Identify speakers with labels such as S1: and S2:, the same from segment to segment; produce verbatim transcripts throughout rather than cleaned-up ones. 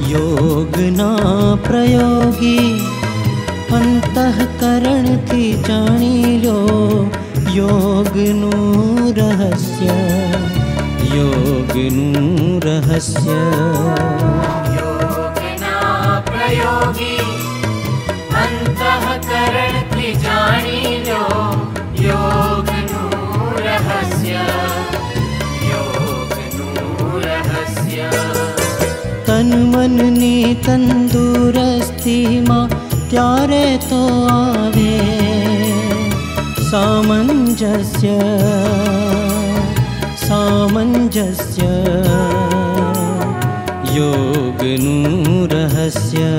S1: योगना प्रयोगी अंतःकरणथी जाणी लो योगનું રહસ્ય योगનું રહસ્ય
S2: योगना प्रयोगी अंतःकरणथी जाणी लो योगનું રહસ્ય योगનું રહસ્ય
S1: तन मननी तंदुरस्तीમાં ત્યારે તો આવે સામંજસ્ય સામંજસ્ય યોગનું રહસ્ય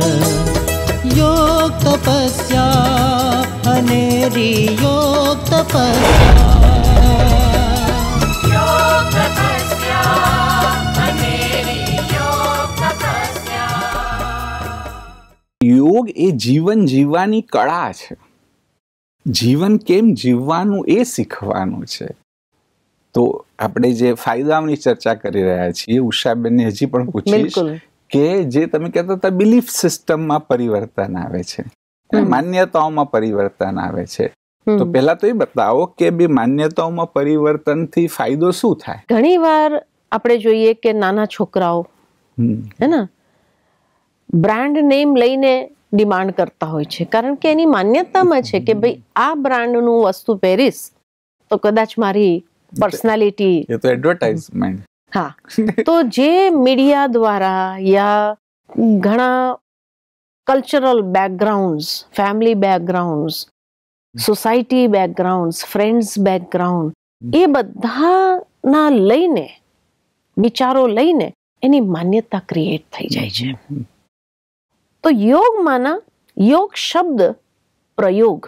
S1: योग तपस्या अनेरी योग तपस्या
S2: योग तपस्या अनेरी योग तपस्या।
S3: યોગ એ જીવન જીવવાની કળા છે. જીવન કેમ જીવવાનું એ શીખવાનું છે. તો આપણે જે ફાયદાઓની ચર્ચા કરી રહ્યા છીએ, ઉષાબેનને હજી પણ પૂછીશ કે જે તમે કહેતા હતા બિલીફ સિસ્ટમમાં પરિવર્તન આવે છે, માન્યતાઓમાં પરિવર્તન આવે છે, તો પહેલા તો એ બતાવો કે બે માન્યતાઓમાં પરિવર્તનથી ફાયદો શું થાય?
S4: ઘણી વાર આપણે જોઈએ કે નાના છોકરાઓ હે ને બ્રાન્ડ નેમ લઈને ડિમાન્ડ કરતા હોય છે, કારણ કે એની માન્યતામાં છે કે ભાઈ આ બ્રાન્ડનું વસ્તુ પહેરીશ તો કદાચ મારી પર્સનાલિટી,
S3: એ તો એડવર્ટાઇઝમેન્ટ.
S4: હા, તો જે મીડિયા દ્વારા યા ઘણા cultural backgrounds, family backgrounds, society backgrounds, friends background, એ બધાના લઈને વિચારો લઈને એની માન્યતા ક્રિએટ થઈ જાય છે. તો યોગમાંના યોગ શબ્દ પ્રયોગ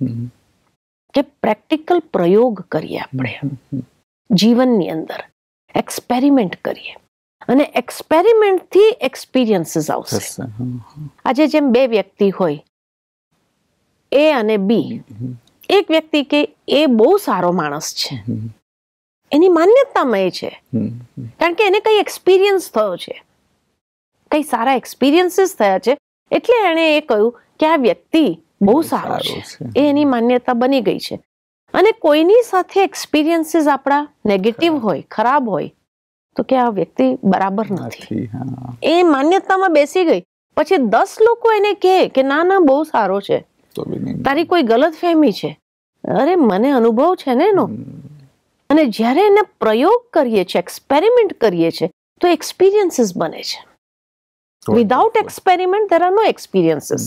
S4: કે પ્રેક્ટિકલ પ્રયોગ કરીએ આપણે જીવનની અંદર, એક્સપેરિમેન્ટ કરીએ અને એક્સપેરિમેન્ટ થી એક્સપિરિયન્સીસ આવશે. આજે જેમ બે વ્યક્તિ હોય એ અને બી, એક વ્યક્તિ કે એ બહુ સારો માણસ છે, એની માન્યતામાં એ છે કારણ કે એને કઈ એક્સપિરિયન્સ થયો છે, કઈ સારા એક્સપિરિયન્સીસ થયા છે, એટલે એને એ કહ્યું કે આ વ્યક્તિ બહુ સારો છે, એ એની માન્યતા બની ગઈ છે. અને કોઈની સાથે એક્સપિરિયન્સીસ આપણા નેગેટિવ હોય, ખરાબ હોય, તો કે આ વ્યક્તિ બરાબર નથી, એ માન્યતામાં બેસી ગઈ. પછી દસ લોકો એને કહે કે ના ના બહુ સારો છે, તારી કોઈ ગલત ફહેમી છે, અરે મને અનુભવ છે ને એનો. અને જ્યારે એને પ્રયોગ કરીએ છીએ, એક્સપેરિમેન્ટ કરીએ છીએ, તો એક્સપિરિયન્સીસ બને છે. Without experiment there are no experiences.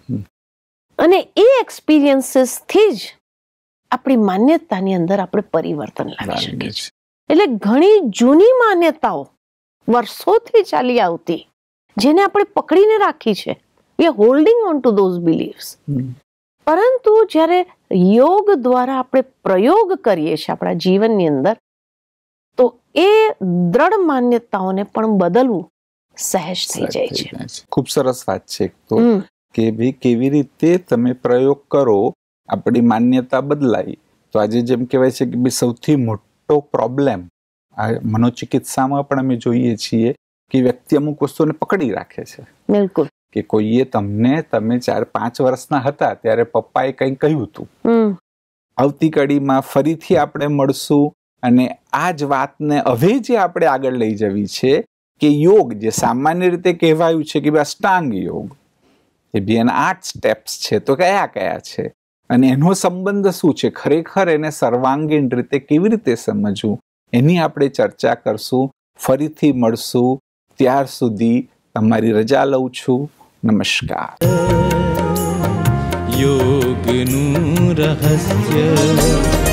S4: અને એ એક્સપિરિયન્સીસ થી જ આપણી માન્યતાની અંદર આપણે પરિવર્તન લાવી શકીએ છીએ. એટલે ઘણી જૂની માન્યતાઓ વર્ષોથી ચાલી આવતી, જેને આપણે પકડીને રાખી છે, we are holding on to those beliefs. પરંતુ જ્યારે યોગ દ્વારા આપણે પ્રયોગ કરીએ છીએ આપણા જીવનની અંદર, તો એ દ્રઢ માન્યતાઓને પણ બદલવું સહેજ થઈ જાય છે.
S3: ખૂબ સરસ વાત છે તો કે ભાઈ કેવી રીતે તમે પ્રયોગ કરો આપણી માન્યતા બદલાય. તો આજે જેમ કહેવાય છે કે સૌથી મોટો પ્રોબ્લેમ આ મનોચિકિત્સામાં પણ અમે જોઈએ છીએ કે વ્યક્તિ અમુક વસ્તુને પકડી રાખે છે.
S4: બિલકુલ.
S3: કે કોઈએ તમને તમે ચાર પાંચ વર્ષના હતા ત્યારે પપ્પાએ કંઈ કહ્યું હતું, આવતી કડીમાં ફરીથી આપણે મળશું અને આ જ વાતને હવે જે આપણે આગળ લઈ જવી છે કે યોગ જે સામાન્ય રીતે કહેવાયું છે કે અષ્ટાંગ યોગ, એ બી એના આઠ સ્ટેપ્સ છે, તો કયા કયા છે અને એનો સંબંધ શું છે, ખરેખર એને સર્વાંગીણ રીતે કેવી રીતે સમજવું, એની આપણે ચર્ચા કરશું. ફરીથી મળશું, ત્યાર સુધી તમારી રજા લઉં છું. નમસ્કાર.
S1: યોગનું રહસ્ય